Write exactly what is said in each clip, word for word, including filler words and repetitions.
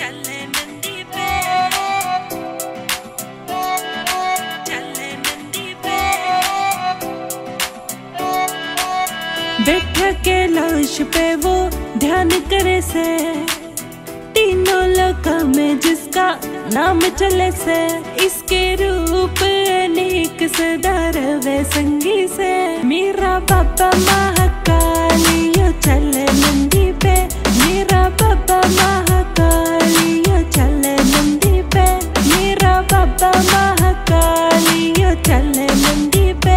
चले नंदी पे, चले नंदी पे। बैठा कैलाश पे वो ध्यान करे से, तीनों लोक में जिसका नाम चले से, इसके रूप अनेक सदा रवे संगी से। मेरा बाबा महाकालियो चले नंदी पे, मेरा बाबा महाकालियो चले नंदी पे, मेरा बाबा महाकालियो चले नंदी पे।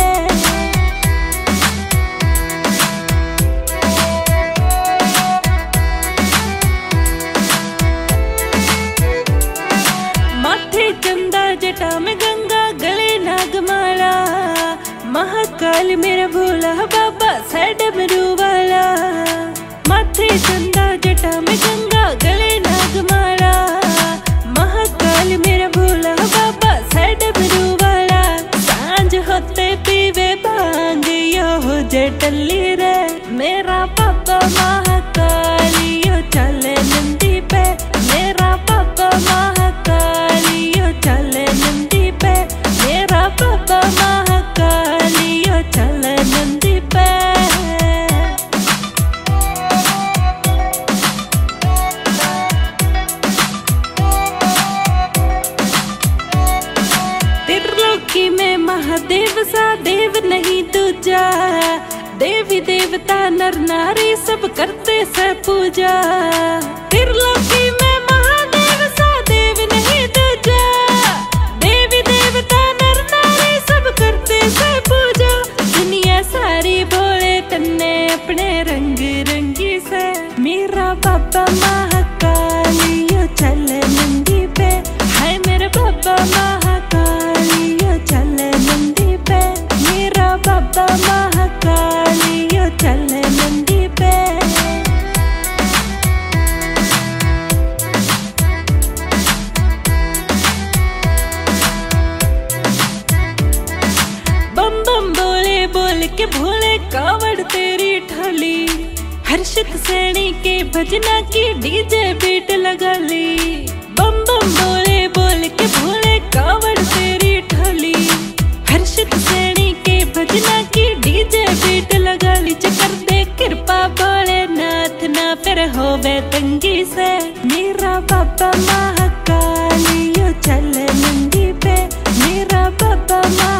जटा में गंगा गले नागमाला, महाकाल मेरा भोला बाबा साइड में रूवाला। माथे चंदा जटा में गंगा गले नागमाला, महाकाल मेरा भोला बाबा साइड में रूवाला। सांझ होते पीवे भांग यो हो जटली रे, मेरा बाबा महाकालियो चले नंदी पे, मेरा बाबा महाकालियो चले नंदी पे, मेरा बाबा महाकालियो चले नंदी पे। त्रिलोकी में महादेव सा देव नहीं दूजा, देवी देवता नर नारी सब करते से पूजा। त्रिलोकी में महादेव सा देव नहीं दूजा, देवी देवता नर नारी सब करते से पूजा। दुनिया सारी बोले तन्ने अपने रंग रंगी से, मेरा बाबा महाकालियो चले नंदी पे, हाय मेरा बाबा महाकालियो चले नंदी पे, मेरा बाबा महाकालियो चले नंदी पे। बम बम बोले बोल के भोले कावड़ तेरी ठाली, हर्षित सैनी के भजना की डीजे बीट लगा ली। बम बम बोले बोल के भोले कावड़ तेरी ठाली, हर्षित सैनी के भजना की डीजे बीट लगा ली। चकर दे कृपा भोलेनाथ ना फिर होवे तंगी से, मेरा बाबा महाकालियो चले नंदी पे, मेरा बाबा